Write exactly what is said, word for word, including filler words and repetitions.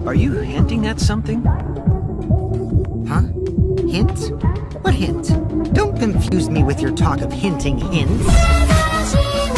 Are you hinting at something? Huh? Hint? What hint? Don't confuse me with your talk of hinting hints.